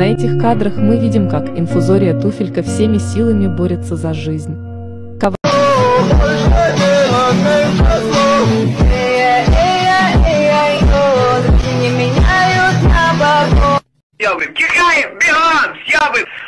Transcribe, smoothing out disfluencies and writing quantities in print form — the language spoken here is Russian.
На этих кадрах мы видим, как инфузория Туфелька всеми силами борется за жизнь. Тихаем, бегом, съебы!